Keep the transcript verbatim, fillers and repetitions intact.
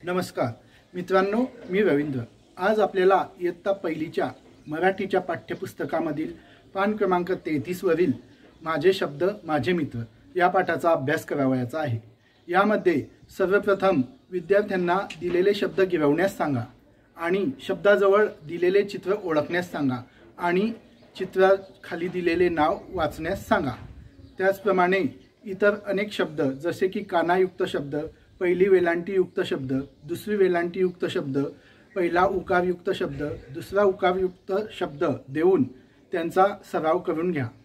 नमस्कार मित्रांनो, मी रवींद्र। आज आपल्याला इयत्ता पहिलीच्या मराठीच्या पाठ्यपुस्तकामधील पान क्रमांक तेहतीस वरील माझे शब्द माझे मित्र या पाठाचा अभ्यास करावयाचा आहे। यामध्ये सर्वप्रथम विद्यार्थ्यांना दिलेले शब्द गिरवण्यास सांगा आणि शब्दाजवळ दिलेले चित्र ओळखण्यास सांगा आणि चित्राखाली दिलेले नाव वाचण्यास सांगा। त्याचप्रमाणे इतर अनेक शब्द जसे की कानायुक्त शब्द, पहिली वेलांटीयुक्त शब्द, दुसरी वेलांटीयुक्त शब्द, पहिला उकारयुक्त शब्द, दुसरा उकारयुक्त शब्द देऊन त्यांचा सराव करून घ्या।